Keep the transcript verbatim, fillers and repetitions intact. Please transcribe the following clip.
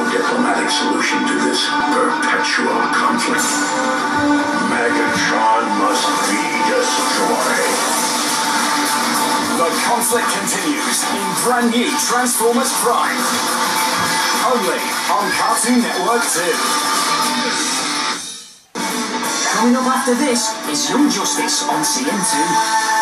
diplomatic solution to this perpetual conflict. Megatron must be destroyed. The conflict continues in brand new Transformers Prime. Only on Cartoon Network two. Coming up after this is Young Justice on C N two.